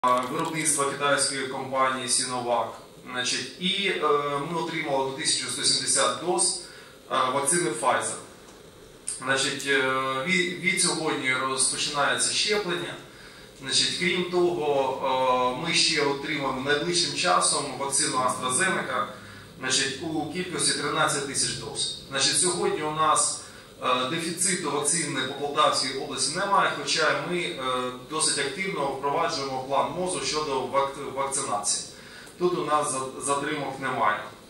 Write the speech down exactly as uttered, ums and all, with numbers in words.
виробництва китайської компанії Sinovac. Значить, і е, ми отримали тисячу сто сімдесят доз е, вакцини Pfizer. Значить, е, від, від сьогодні розпочинається щеплення. Значить, крім того, е, ми ще отримаємо найближчим часом вакцину AstraZeneca, значить, у кількості тринадцять тисяч доз. Значить, сьогодні у нас е, дефіциту вакцини по Полтавській області немає, хоча ми е, досить активно впроваджуємо план МОЗу щодо вак, вакцинації. Тут у нас затримок немає.